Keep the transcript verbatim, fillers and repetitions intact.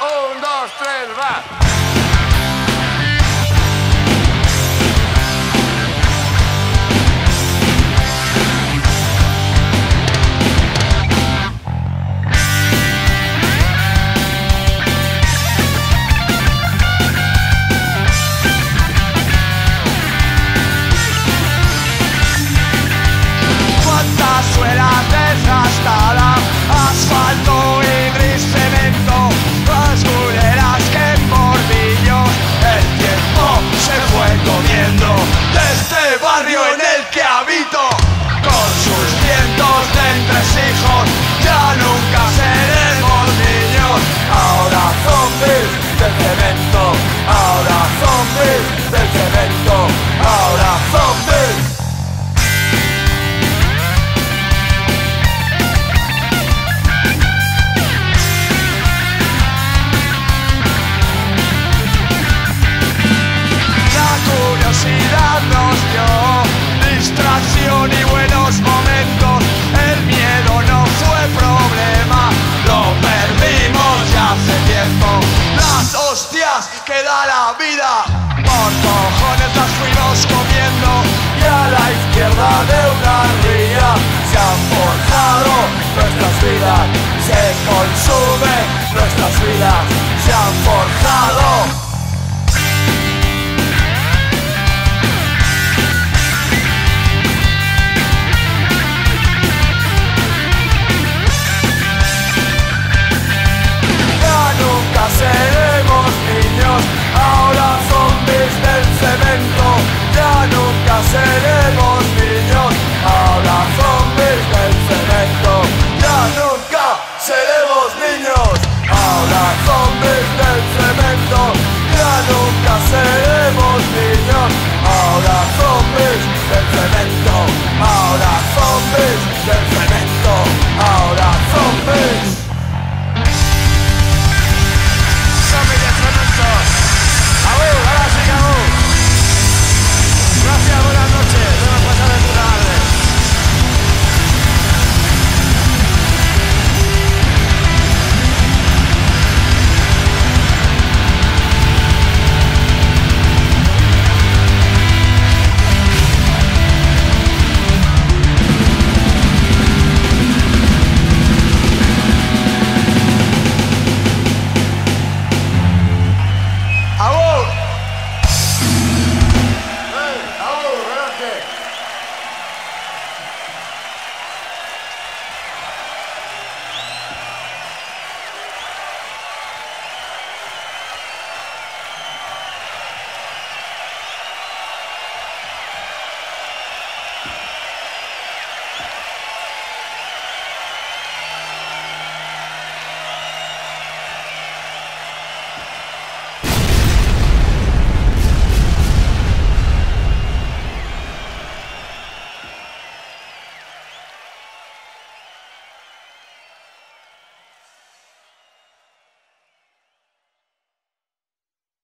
Un, dos, tres, va. Suela desgastada, asfalto y gris cemento, basculeras que en bordillos el tiempo se fue comiendo de este barrio en el que habito, con sus cientos de entresijos, ya nunca seremos niños. Ahora zombies del cemento, ahora zombies del cemento, ahora zombies. Nos dio distracción y buenos momentos. El miedo no fue problema, lo perdimos ya hace tiempo. Las hostias que da la vida, por cojones las fuimos comiendo. Y a la izquierda de una ría se han forjado nuestras vidas, se consumen nuestras vidas, se han forjado